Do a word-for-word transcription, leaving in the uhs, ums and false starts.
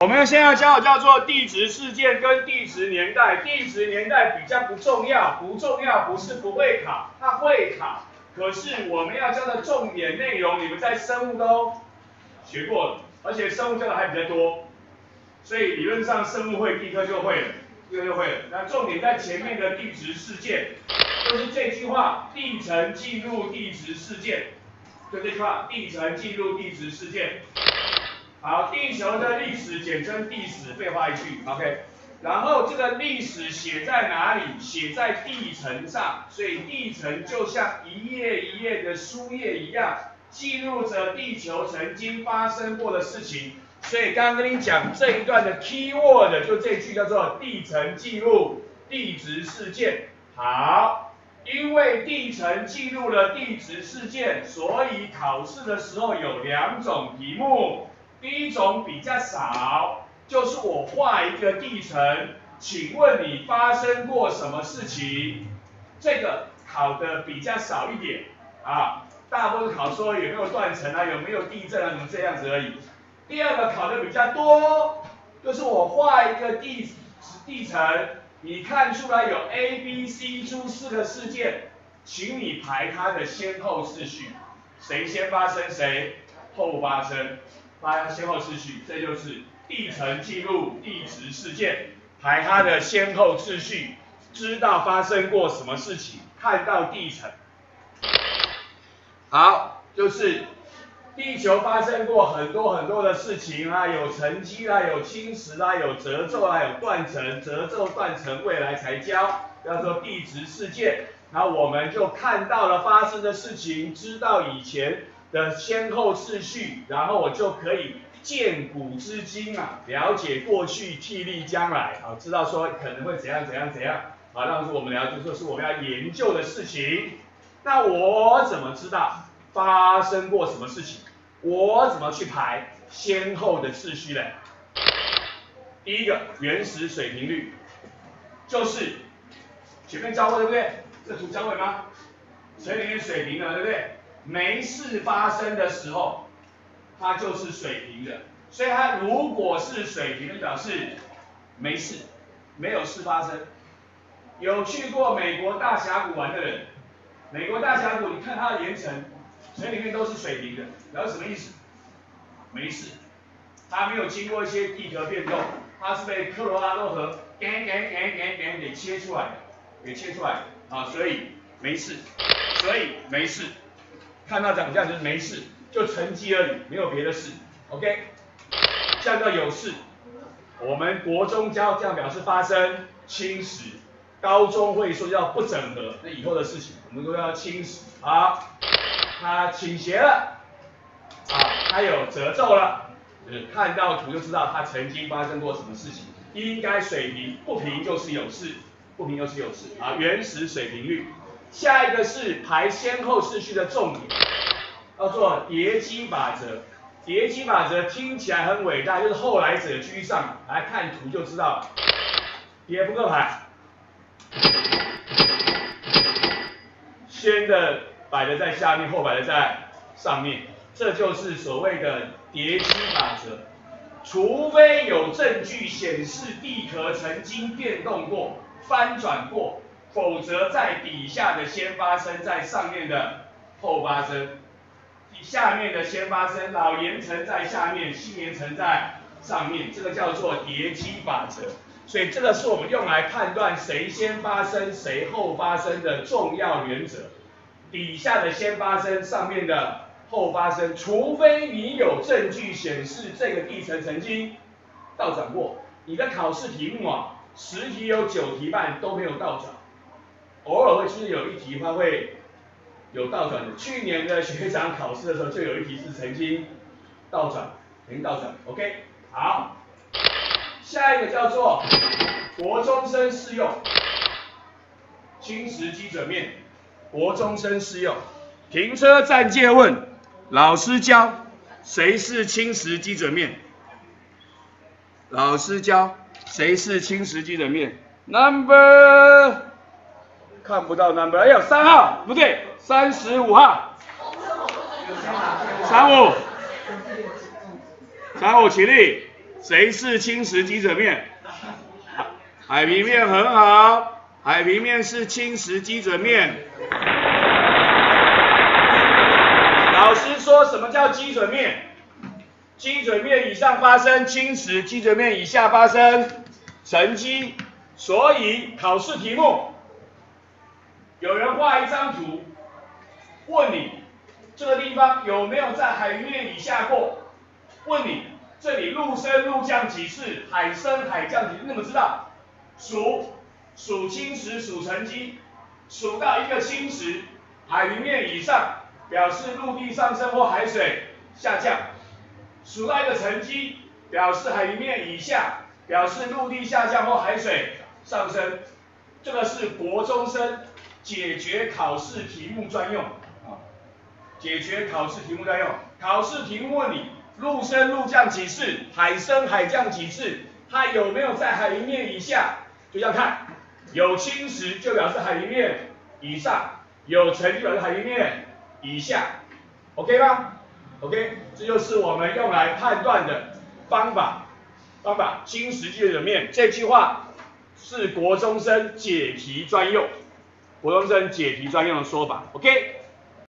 我们现在教的叫做地质事件跟地质年代，地质年代比较不重要，不重要不是不会考，它会考，可是我们要教的重点内容，你们在生物都学过了，而且生物教的还比较多，所以理论上生物会地科就会了，地科就会了。那重点在前面的地质事件，就是这句话：地层记录地质事件，就这句话：地层记录地质事件。好，地球的历史简称地史，废话一句 ，OK。然后这个历史写在哪里？写在地层上，所以地层就像一页一页的书页一样，记录着地球曾经发生过的事情。所以刚刚跟你讲这一段的 key word 就这句叫做地层记录地质事件。好，因为地层记录了地质事件，所以考试的时候有两种题目。第一种比较少，就是我画一个地层，请问你发生过什么事情？这个考的比较少一点啊，大部分考说有没有断层啊，有没有地震啊，什么这样子而已。第二个考的比较多，就是我画一个地地层，你看出来有 A、B、C 出四个事件，请你排它的先后次序，谁先发生，谁后发生。排先后次序，这就是地层记录地质事件，排它的先后次序，知道发生过什么事情，看到地层。好，就是地球发生过很多很多的事情啊，有沉积啦，有侵蚀啦，有褶皱啦，有断层，褶皱断层未来才教，叫做地质事件。然后我们就看到了发生的事情，知道以前的先后次序，然后我就可以见古知今啊，了解过去，替力将来啊，知道说可能会怎样怎样怎样啊，那是我们了解，就是我们要研究的事情。那我怎么知道发生过什么事情？我怎么去排先后的次序呢？第一个原始水平率，就是前面教过对不对？这图教过吗？水里面水平的对不对？没事发生的时候，它就是水平的，所以它如果是水平的，表示没事，没有事发生。有去过美国大峡谷玩的人，美国大峡谷，你看它的岩层，水里面都是水平的，表示什么意思？没事，它没有经过一些地壳变动，它是被科罗拉多河给给给给给给切出来的，给切出来的啊，所以没事，所以没事。看到长这样就是没事，就沉积而已，没有别的事。OK， 这样叫有事。我们国中教这样表示发生侵蚀，高中会说叫不整合，那以后的事情我们都要侵蚀。好，它倾斜了，啊，它有褶皱了，就是看到图就知道它曾经发生过什么事情。应该水平，不平就是有事，不平就是有事。啊，原始水平率。下一个是排先后次序的重点，叫做叠积法则。叠积法则听起来很伟大，就是后来者居上，来看图就知道了。叠扑克牌，先的摆的在下面，后摆的在上面，这就是所谓的叠积法则。除非有证据显示地壳曾经变动过、翻转过。否则在底下的先发生，在上面的后发生，下面的先发生，老岩层在下面，新岩层在上面，这个叫做叠积法则。所以这个是我们用来判断谁先发生、谁后发生的重要原则。底下的先发生，上面的后发生，除非你有证据显示这个地层曾经倒转过。你的考试题目啊，十题有九题半都没有倒转。偶尔会出现有一题它会有倒转的，去年的学长考试的时候就有一题是曾经倒转，曾经倒转 ，OK， 好，下一个叫做国中生适用，侵蚀基准面，国中生适用，停车暂借问，老师教，谁是侵蚀基准面？老师教，谁是侵蚀基准面 ？Number。看不到 number， 哎呦，三号不对，三十五号，三五，三五起立， 谁是侵蚀基准面？海平面很好，海平面是侵蚀基准面。老师说什么叫基准面？基准面以上发生侵蚀，基准面以下发生沉积。所以考试题目，有人画一张图，问你这个地方有没有在海平面以下过？问你这里陆升陆降几次，海升海降几次？你怎么知道？数数侵蚀数沉积，数到一个侵蚀，海平面以上表示陆地上升或海水下降，数到一个沉积表示海平面以下表示陆地下降或海水上升。这个是国中生解决考试题目专用啊，解决考试题目专用。考试题目问你陆升陆降几次，海升海降几次，它有没有在海平面以下？就这样看，有侵蚀就表示海平面以上，有沉积表示海平面以下 ，OK 吗 ？OK， 这就是我们用来判断的方法。方法，侵蚀基准面这句话是国中生解题专用，国中生解题专用的说法 ，OK。